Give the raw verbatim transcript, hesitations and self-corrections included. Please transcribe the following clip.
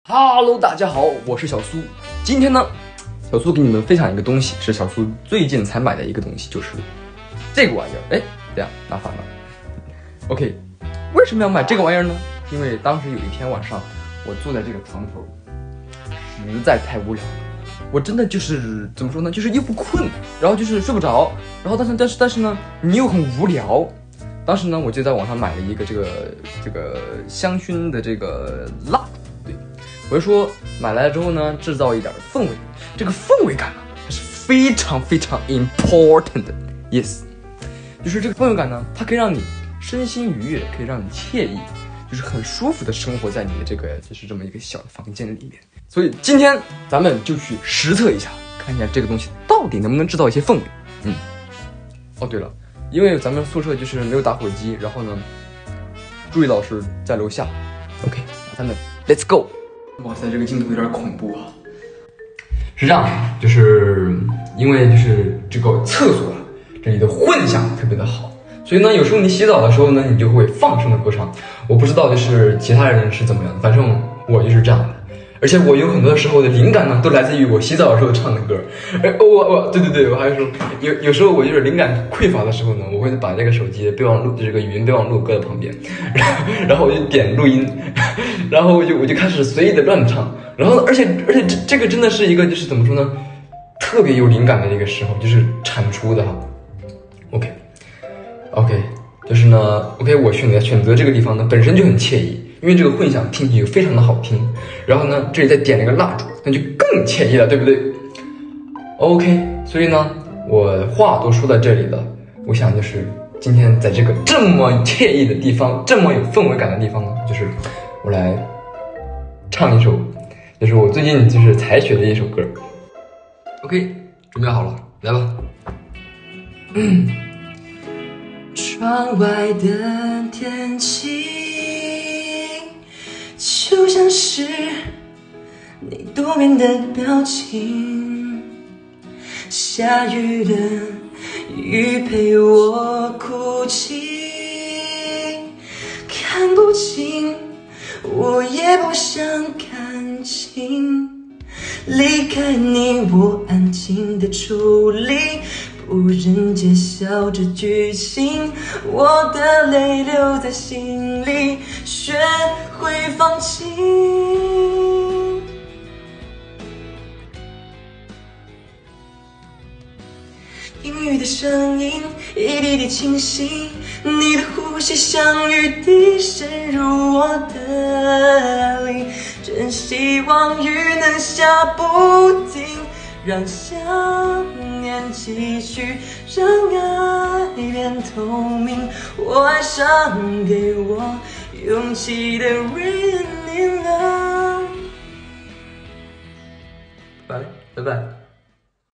Hello， 大家好，我是小苏。今天呢，小苏给你们分享一个东西，是小苏最近才买的一个东西，就是这个玩意儿。哎，这样拿反了。OK， 为什么要买这个玩意儿呢？因为当时有一天晚上，我坐在这个床头，实在太无聊了。我真的就是怎么说呢，就是又不困，然后就是睡不着，然后但是但是但是呢，你又很无聊。当时呢，我就在网上买了一个这个这个香薰的这个蜡。我就说买来了之后呢，制造一点氛围，这个氛围感啊，它是非常非常 important 的 ，yes， 就是这个氛围感呢，它可以让你身心愉悦，可以让你惬意，就是很舒服的生活在你的这个就是这么一个小的房间里面。所以今天咱们就去实测一下，看一下这个东西到底能不能制造一些氛围。嗯，哦对了，因为咱们宿舍就是没有打火机，然后呢，朱毅老师在楼下 ，OK， 那咱们 let's go。哇塞，这个镜头有点恐怖啊！是这样，就是因为就是这个厕所啊，这里的混响特别的好，所以呢，有时候你洗澡的时候呢，你就会放声的歌唱。我不知道就是其他人是怎么样的，反正我就是这样的。而且我有很多时候的灵感呢，都来自于我洗澡的时候唱的歌。哎，我我对对对，我还说有有时候我就是灵感匮乏的时候呢，我会把这个手机备忘录这个语音备忘录搁在旁边，然后然后我就点录音，然后我就我就开始随意的乱唱。然后而且而且这这个真的是一个就是怎么说呢，特别有灵感的一个时候，就是产出的哈。OK OK， 就是呢 OK， 我选择选择这个地方呢本身就很惬意。因为这个混响听起来非常的好听，然后呢，这里再点了个蜡烛，那就更惬意了，对不对 ？OK， 所以呢，我话都说到这里了，我想就是今天在这个这么惬意的地方，这么有氛围感的地方呢，就是我来唱一首，就是我最近就是才学的一首歌。OK， 准备好了，来吧。嗯，窗外的天气。就像是你多变的表情，下雨的雨陪我哭泣，看不清，我也不想看清，离开你我安静的伫立，不忍揭晓这剧情，我的泪留在心里，学会放弃。阴雨的声音一滴滴清晰，你的呼吸像雨滴渗入我的里，真希望雨能下不停，让想念继续，让爱变透明。我爱上给我勇气的 Rain in Love。拜拜拜拜。